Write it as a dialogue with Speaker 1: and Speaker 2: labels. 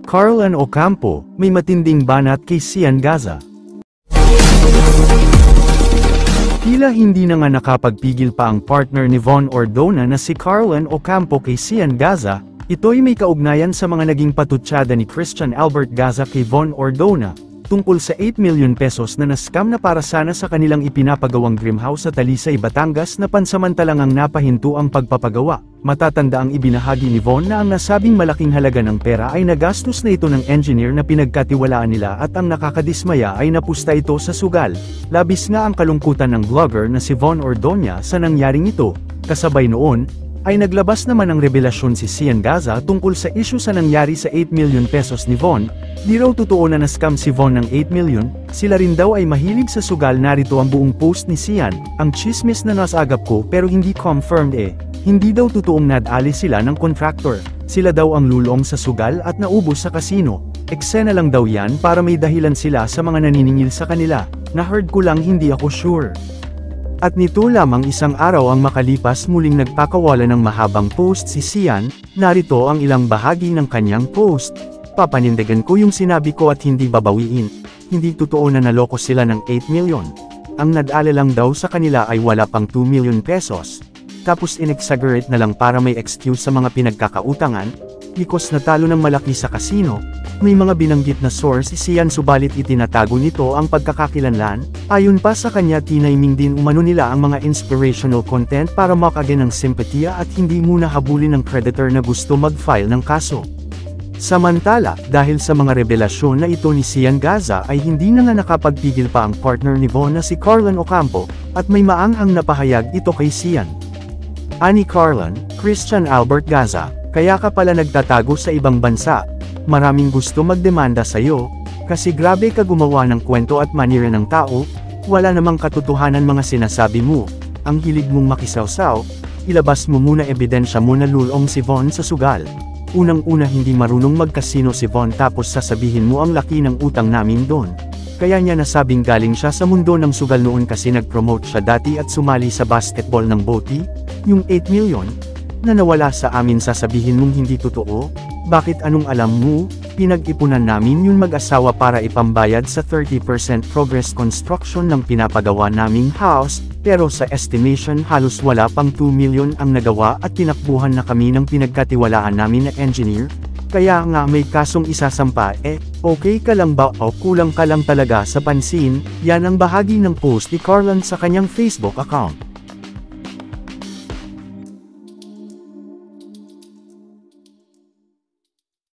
Speaker 1: Carlan Ocampo, may matinding banat kay Sian Gaza. Tila hindi na nga nakapagpigil pa ang partner ni Von Ordona na si Carlan Ocampo kay Sian Gaza. Ito'y may kaugnayan sa mga naging patutsada ni Christian Albert Gaza kay Von Ordona, tungkol sa 8 million pesos na na-scam na para sana sa kanilang ipinapagawang dreamhouse sa Talisay, Batangas na pansamantalang ang napahinto ang pagpapagawa. Matatanda ang ibinahagi ni Von na ang nasabing malaking halaga ng pera ay nagastos na ito ng engineer na pinagkatiwalaan nila at ang nakakadismaya ay napusta ito sa sugal. Labis nga ang kalungkutan ng vlogger na si Von Ordona sa nangyaring ito. Kasabay noon, ay naglabas naman ng revelasyon si Sian Gaza tungkol sa issue sa nangyari sa 8 million pesos ni Von. Di raw totoo na na-scam si Von ng 8 million, sila rin daw ay mahilig sa sugal. Narito ang buong post ni Sian, ang chismis na nasagap ko pero hindi confirmed Hindi daw totoong nadali sila ng contractor, sila daw ang lulong sa sugal at naubos sa kasino. Eksena lang daw yan para may dahilan sila sa mga naniningil sa kanila, na-heard ko lang hindi ako sure. At nito lamang isang araw ang makalipas muling nagpakawala ng mahabang post si Sian. Narito ang ilang bahagi ng kanyang post. Papanindigan ko yung sinabi ko at hindi babawiin. Hindi totoo na naloko sila ng 8 million. Ang nadala lang daw sa kanila ay wala pang 2 million pesos. Tapos inexaggerate na lang para may excuse sa mga pinagkakautangan, because natalo ng malaki sa kasino. May mga binanggit na source si Sian subalit itinatago nito ang pagkakakilanlan. Ayon pa sa kanya, tinaiming din umano nila ang mga inspirational content para makagyan ng simpatiya at hindi muna habulin ng creditor na gusto mag-file ng kaso. Samantala, dahil sa mga revelasyon na ito ni Sian Gaza ay hindi na nga nakapagpigil pa ang partner ni Von na si Carlan Ocampo, at may maanghang napahayag ito kay Sian. Ani Carlan, Christian Albert Gaza, kaya ka pala nagtatago sa ibang bansa. Maraming gusto magdemanda sa'yo, kasi grabe ka gumawa ng kwento at manira ng tao, wala namang katotohanan mga sinasabi mo. Ang hilig mong makisawsaw, ilabas mo muna ebidensya mo na lulong si Von sa sugal. Unang-una hindi marunong magkasino si Von tapos sasabihin mo ang laki ng utang namin doon. Kaya niya nasabing galing siya sa mundo ng sugal noon kasi nag-promote siya dati at sumali sa basketball ng Boti. Yung 8 million, na nawala sa amin sasabihin mong hindi totoo? Bakit anong alam mo? Pinag-ipunan namin yung mag-asawa para ipambayad sa 30% progress construction ng pinapagawa naming house, pero sa estimation halos wala pang 2 million ang nagawa at tinakbuhan na kami ng pinagkatiwalaan namin na engineer. Kaya nga may kasong isasampa. Okay ka lang ba o kulang ka lang talaga sa pansin? Yan ang bahagi ng post ni Carlan sa kanyang Facebook account.